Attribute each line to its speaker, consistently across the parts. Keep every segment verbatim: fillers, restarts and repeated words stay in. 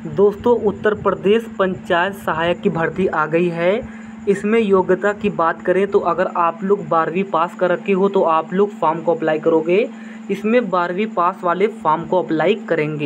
Speaker 1: दोस्तों उत्तर प्रदेश पंचायत सहायक की भर्ती आ गई है। इसमें योग्यता की बात करें तो अगर आप लोग बारहवीं पास कर रखे हो तो आप लोग फॉर्म को अप्लाई करोगे। इसमें बारहवीं पास वाले फॉर्म को अप्लाई करेंगे।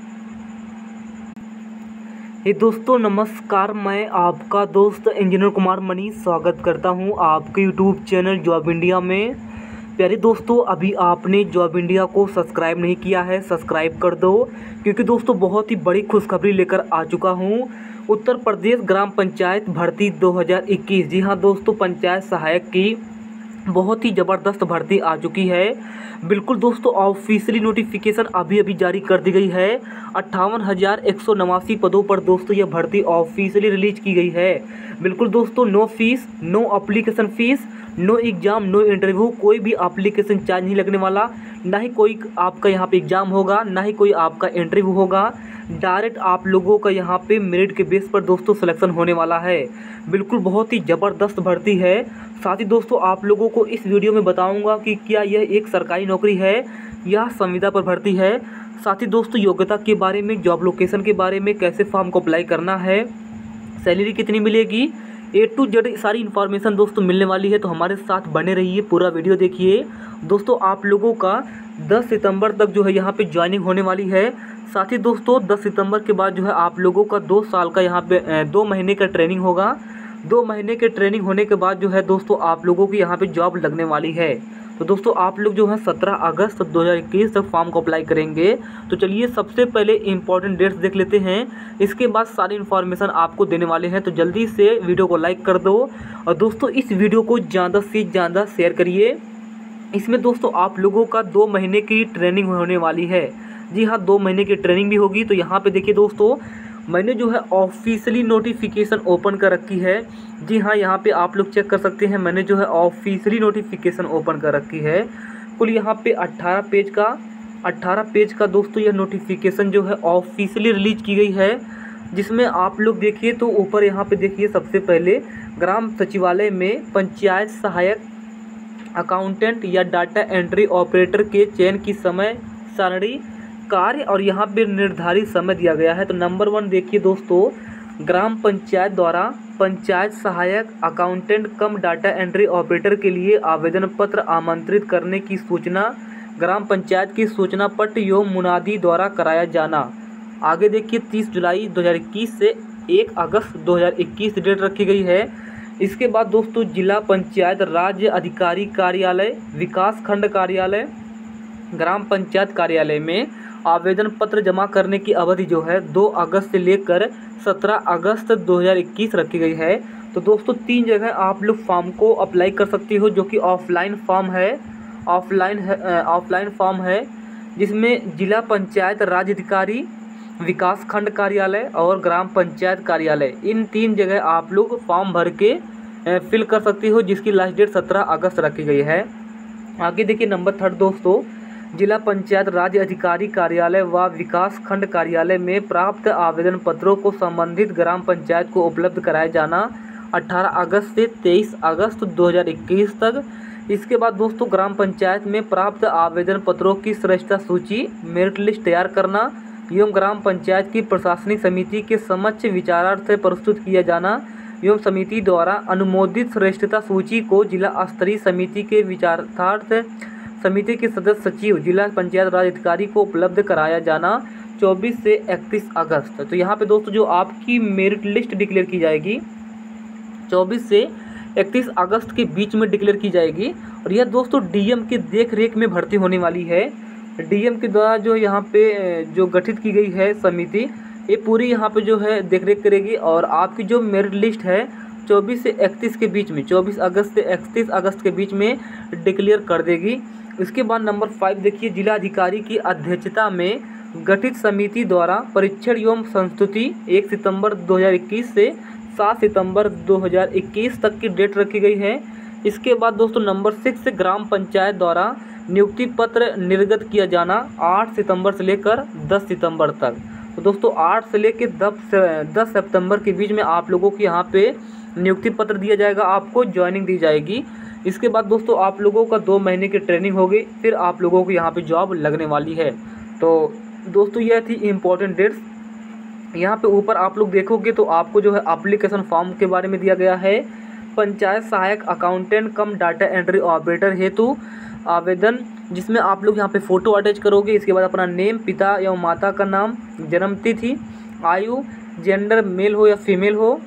Speaker 1: ये दोस्तों नमस्कार, मैं आपका दोस्त इंजीनियर कुमार मनी स्वागत करता हूं आपके यूट्यूब चैनल जॉब इंडिया में। प्यारे दोस्तों, अभी आपने जॉब इंडिया को सब्सक्राइब नहीं किया है, सब्सक्राइब कर दो, क्योंकि दोस्तों बहुत ही बड़ी खुशखबरी लेकर आ चुका हूं। उत्तर प्रदेश ग्राम पंचायत भर्ती दो हज़ार इक्कीस, जी हां दोस्तों, पंचायत सहायक की बहुत ही ज़बरदस्त भर्ती आ चुकी है। बिल्कुल दोस्तों, ऑफिशियली नोटिफिकेशन अभी अभी जारी कर दी गई है। अट्ठावन हज़ार एक सौ नवासी पदों पर दोस्तों यह भर्ती ऑफिशियली रिलीज की गई है। बिल्कुल दोस्तों, no fees, no application fees, no exam, no interview, कोई भी एप्लीकेशन चार्ज नहीं लगने वाला। ना ही कोई आपका यहाँ पे एग्ज़ाम होगा, ना ही कोई आपका इंटरव्यू होगा। डायरेक्ट आप लोगों का यहाँ पे मेरिट के बेस पर दोस्तों सिलेक्शन होने वाला है। बिल्कुल बहुत ही ज़बरदस्त भर्ती है। साथ ही दोस्तों आप लोगों को इस वीडियो में बताऊंगा कि क्या यह एक सरकारी नौकरी है या संविदा पर भर्ती है। साथ ही दोस्तों योग्यता के बारे में, जॉब लोकेशन के बारे में, कैसे फॉर्म को अप्लाई करना है, सैलरी कितनी मिलेगी, ए टू जेड सारी इन्फॉर्मेशन दोस्तों मिलने वाली है। तो हमारे साथ बने रहिए, पूरा वीडियो देखिए। दोस्तों आप लोगों का दस सितंबर तक जो है यहाँ पे ज्वाइनिंग होने वाली है। साथ ही दोस्तों दस सितंबर के बाद जो है आप लोगों का दो साल का यहाँ पे दो महीने का ट्रेनिंग होगा। दो महीने के ट्रेनिंग होने के बाद जो है दोस्तों आप लोगों की यहाँ पे जॉब लगने वाली है। तो दोस्तों आप लोग जो है सत्रह अगस्त दो हज़ार इक्कीस तक फॉर्म को अप्लाई करेंगे। तो चलिए सबसे पहले इंपॉर्टेंट डेट्स देख लेते हैं, इसके बाद सारी इन्फॉर्मेशन आपको देने वाले हैं। तो जल्दी से वीडियो को लाइक कर दो और दोस्तों इस वीडियो को ज़्यादा से ज़्यादा शेयर करिए। इसमें दोस्तों आप लोगों का दो महीने की ट्रेनिंग होने वाली है। जी हाँ, दो महीने की ट्रेनिंग भी होगी। तो यहाँ पे देखिए दोस्तों, मैंने जो है ऑफिशियली नोटिफिकेशन ओपन कर रखी है। जी हाँ, यहाँ पे आप लोग चेक कर सकते हैं, मैंने जो है ऑफिशियली नोटिफिकेशन ओपन कर रखी है। कुल यहाँ पे अट्ठारह पेज का अट्ठारह पेज का दोस्तों यह नोटिफिकेशन जो है ऑफिशियली रिलीज की गई है। जिसमें आप लोग देखिए तो ऊपर यहाँ पे देखिए, सबसे पहले ग्राम सचिवालय में पंचायत सहायक, अकाउंटेंट या डाटा एंट्री ऑपरेटर के चयन की समय सारणी, कार्य और यहाँ पे निर्धारित समय दिया गया है। तो नंबर वन देखिए दोस्तों, ग्राम पंचायत द्वारा पंचायत सहायक, accountant cum data entry operator के लिए आवेदन पत्र आमंत्रित करने की सूचना ग्राम पंचायत की सूचना पट एवं मुनादी द्वारा कराया जाना। आगे देखिए तीस जुलाई दो हज़ार इक्कीस से एक अगस्त दो हज़ार इक्कीस डेट रखी गई है। इसके बाद दोस्तों जिला पंचायत राज्य अधिकारी कार्यालय, विकास खंड कार्यालय, ग्राम पंचायत कार्यालय में आवेदन पत्र जमा करने की अवधि जो है दो अगस्त से लेकर सत्रह अगस्त दो हज़ार इक्कीस रखी गई है। तो दोस्तों तीन जगह आप लोग फॉर्म को अप्लाई कर सकते हो, जो कि ऑफलाइन फॉर्म है ऑफलाइन है ऑफलाइन फॉर्म है जिसमें जिला पंचायत राज्य अधिकारी, विकास खंड कार्यालय और ग्राम पंचायत कार्यालय, इन तीन जगह आप लोग फॉर्म भर के फिल कर सकते हो, जिसकी लास्ट डेट सत्रह अगस्त रखी गई है। आगे देखिए नंबर थर्ड दोस्तों, जिला पंचायत राज्य अधिकारी कार्यालय व विकास खंड कार्यालय में प्राप्त आवेदन पत्रों को संबंधित ग्राम पंचायत को उपलब्ध कराया जाना अठारह अगस्त से तेईस अगस्त दो हज़ार इक्कीस तक। इसके बाद दोस्तों ग्राम पंचायत में प्राप्त आवेदन पत्रों की श्रेष्ठता सूची, मेरिट लिस्ट तैयार करना एवं ग्राम पंचायत की प्रशासनिक समिति के समक्ष विचारार्थ प्रस्तुत किया जाना एवं समिति द्वारा अनुमोदित श्रेष्ठता सूची को जिला स्तरीय समिति के विचारार्थ समिति के सदस्य सचिव जिला पंचायत राज अधिकारी को उपलब्ध कराया जाना चौबीस से इकतीस अगस्त। तो यहाँ पे दोस्तों जो आपकी मेरिट लिस्ट डिक्लेयर की जाएगी चौबीस से इकतीस अगस्त के बीच में डिक्लेयर की जाएगी। और यह दोस्तों डीएम के देख रेख में भर्ती होने वाली है। डीएम के द्वारा जो यहाँ पे जो गठित की गई है समिति, ये पूरी यहाँ पे जो है देख रेख करेगी और आपकी जो मेरिट लिस्ट है चौबीस से इकतीस के बीच में, चौबीस अगस्त से इकतीस अगस्त के बीच में डिक्लेयर कर देगी। इसके बाद नंबर फाइव देखिए, जिलाधिकारी की अध्यक्षता में गठित समिति द्वारा परीक्षण एवं संस्तुति एक सितंबर दो हज़ार इक्कीस से सात सितंबर दो हज़ार इक्कीस तक की डेट रखी गई है। इसके बाद दोस्तों नंबर सिक्स, ग्राम पंचायत द्वारा नियुक्ति पत्र निर्गत किया जाना आठ सितंबर से लेकर दस सितंबर तक। तो दोस्तों आठ से लेकर दस दस सितंबर के बीच में आप लोगों को यहाँ पे नियुक्ति पत्र दिया जाएगा, आपको ज्वाइनिंग दी जाएगी। इसके बाद दोस्तों आप लोगों का दो महीने की ट्रेनिंग होगी, फिर आप लोगों को यहाँ पे जॉब लगने वाली है। तो दोस्तों यह थी इम्पोर्टेंट डेट्स। यहाँ पे ऊपर आप लोग देखोगे तो आपको जो है एप्लीकेशन फॉर्म के बारे में दिया गया है। पंचायत सहायक accountant cum data entry operator हेतु आवेदन, जिसमें आप लोग यहाँ पे फ़ोटो अटैच करोगे। इसके बाद अपना नेम, पिता एवं माता का नाम, जन्म तिथि, आयु, जेंडर मेल हो या फीमेल हो,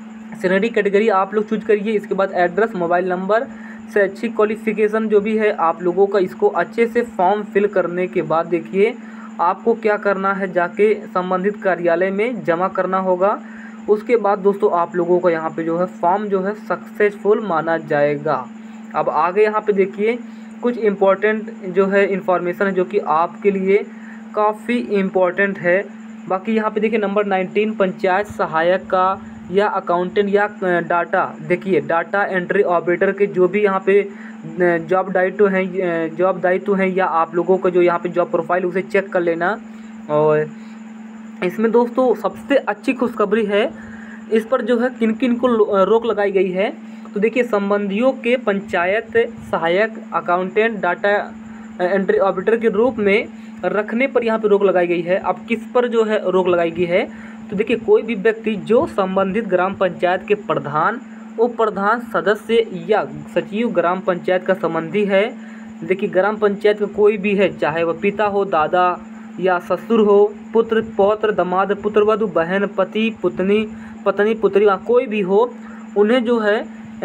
Speaker 1: सैलरी कैटेगरी आप लोग चूज करिए। इसके बाद एड्रेस, मोबाइल नंबर, शैक्षिक क्वालिफिकेशन जो भी है आप लोगों का, इसको अच्छे से फॉर्म फिल करने के बाद देखिए आपको क्या करना है, जाके संबंधित कार्यालय में जमा करना होगा। उसके बाद दोस्तों आप लोगों को यहाँ पे जो है फॉर्म जो है सक्सेसफुल माना जाएगा। अब आगे यहाँ पे देखिए कुछ इम्पोर्टेंट जो है इन्फॉर्मेशन है जो कि आपके लिए काफ़ी इम्पोर्टेंट है। बाकी यहाँ पे देखिए नंबर नाइनटीन, पंचायत सहायक का या अकाउंटेंट या डाटा, देखिए डाटा एंट्री ऑपरेटर के जो भी यहाँ पे जॉब दायित्व हैं जॉब दायित्व हैं या आप लोगों का जो यहाँ पे जॉब प्रोफाइल उसे चेक कर लेना। और इसमें दोस्तों सबसे अच्छी खुशखबरी है, इस पर जो है किन किन को रोक लगाई गई है। तो देखिए संबंधियों के पंचायत सहायक, अकाउंटेंट, डाटा एंट्री ऑपरेटर के रूप में रखने पर यहाँ पे रोक लगाई गई है। अब किस पर जो है रोक लगाई गई है, तो देखिए कोई भी व्यक्ति जो संबंधित ग्राम पंचायत के प्रधान, उप प्रधान, सदस्य या सचिव ग्राम पंचायत का संबंधी है। देखिए ग्राम पंचायत का कोई भी है, चाहे वह पिता हो, दादा या ससुर हो, पुत्र, पौत्र, दामाद, पुत्रवधू, बहन, पति, पुतनी, पत्नी, पुत्री, कोई भी हो, उन्हें जो है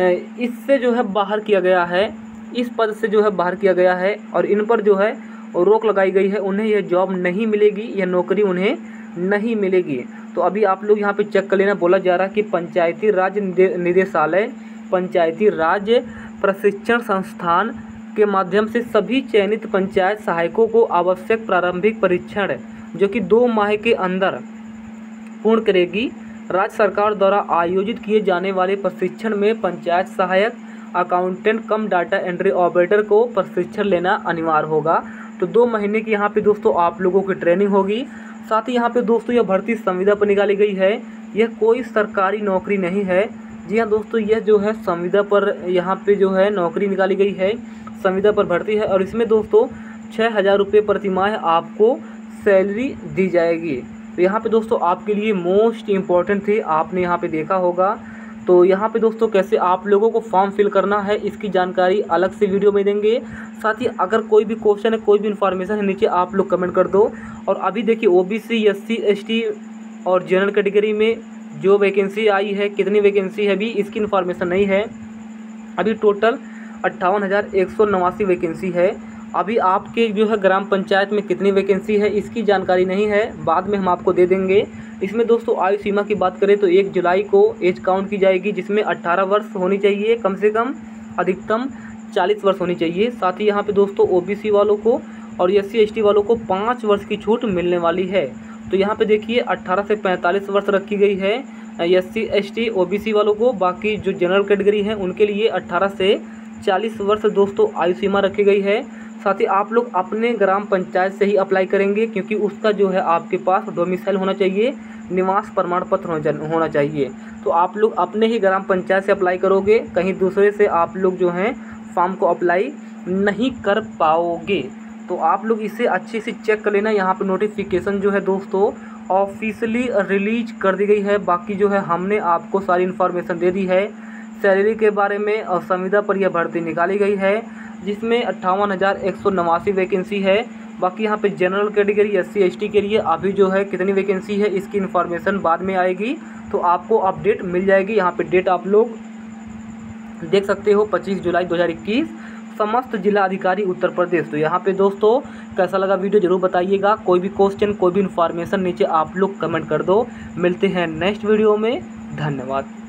Speaker 1: इससे जो है बाहर किया गया है, इस पद से जो है बाहर किया गया है और इन पर जो है रोक लगाई गई है। उन्हें यह जॉब नहीं मिलेगी, यह नौकरी उन्हें नहीं मिलेगी। तो अभी आप लोग यहाँ पे चेक कर लेना, बोला जा रहा है कि पंचायती राज निदेशालय, पंचायती राज प्रशिक्षण संस्थान के माध्यम से सभी चयनित पंचायत सहायकों को आवश्यक प्रारंभिक परीक्षण जो कि दो माह के अंदर पूर्ण करेगी। राज्य सरकार द्वारा आयोजित किए जाने वाले प्रशिक्षण में पंचायत सहायक, accountant cum data entry operator को प्रशिक्षण लेना अनिवार्य होगा। तो दो महीने की यहाँ पे दोस्तों आप लोगों की ट्रेनिंग होगी। साथ ही यहाँ पे दोस्तों यह भर्ती संविदा पर निकाली गई है, यह कोई सरकारी नौकरी नहीं है। जी हाँ दोस्तों, यह जो है संविदा पर यहाँ पे जो है नौकरी निकाली गई है, संविदा पर भर्ती है और इसमें दोस्तों छः हज़ार रुपये प्रतिमाह आपको सैलरी दी जाएगी। तो यहाँ पे दोस्तों आपके लिए मोस्ट इम्पॉर्टेंट थी, आपने यहाँ पे देखा होगा। तो यहाँ पे दोस्तों कैसे आप लोगों को फॉर्म फिल करना है इसकी जानकारी अलग से वीडियो में देंगे। साथ ही अगर कोई भी क्वेश्चन है, कोई भी इन्फॉर्मेशन है, नीचे आप लोग कमेंट कर दो। और अभी देखिए ओबीसी, एससी, एसटी और जनरल कैटेगरी में जो वैकेंसी आई है, कितनी वैकेंसी है, भी इसकी इन्फॉर्मेशन नहीं है। अभी टोटल अट्ठावन हज़ार एक सौ नवासी वैकेंसी है। अभी आपके जो है ग्राम पंचायत में कितनी वैकेंसी है इसकी जानकारी नहीं है, बाद में हम आपको दे देंगे। इसमें दोस्तों आयु सीमा की बात करें तो एक जुलाई को एज काउंट की जाएगी, जिसमें अट्ठारह वर्ष होनी चाहिए कम से कम, अधिकतम चालीस वर्ष होनी चाहिए। साथ ही यहाँ पे दोस्तों ओबीसी वालों को और एस सी एस टी वालों को पाँच वर्ष की छूट मिलने वाली है। तो यहाँ पे देखिए अट्ठारह से पैंतालीस वर्ष रखी गई है S C S T O B C वालों को। बाकी जो जनरल कैटेगरी है उनके लिए अट्ठारह से चालीस वर्ष दोस्तों आयु सीमा रखी गई है। साथ ही आप लोग अपने ग्राम पंचायत से ही अप्लाई करेंगे, क्योंकि उसका जो है आपके पास डोमिसाइल होना चाहिए, निवास प्रमाण पत्र होना चाहिए। तो आप लोग अपने ही ग्राम पंचायत से अप्लाई करोगे, कहीं दूसरे से आप लोग जो हैं फॉर्म को अप्लाई नहीं कर पाओगे। तो आप लोग इसे अच्छे से चेक कर लेना। यहाँ पर नोटिफिकेशन जो है दोस्तों ऑफिशियली रिलीज कर दी गई है। बाकी जो है हमने आपको सारी इन्फॉर्मेशन दे दी है सैलरी के बारे में, और संविदा पर यह भर्ती निकाली गई है जिसमें अट्ठावन हज़ार एक सौ नवासी वैकेंसी है। बाकी यहाँ पे general category S C S T के लिए अभी जो है कितनी वैकेंसी है इसकी इन्फॉर्मेशन बाद में आएगी, तो आपको अपडेट मिल जाएगी। यहाँ पे डेट आप लोग देख सकते हो पच्चीस जुलाई दो हज़ार इक्कीस, समस्त जिला अधिकारी उत्तर प्रदेश। तो यहाँ पे दोस्तों कैसा लगा वीडियो जरूर बताइएगा। कोई भी क्वेश्चन, कोई भी इन्फॉर्मेशन नीचे आप लोग कमेंट कर दो। मिलते हैं नेक्स्ट वीडियो में, धन्यवाद।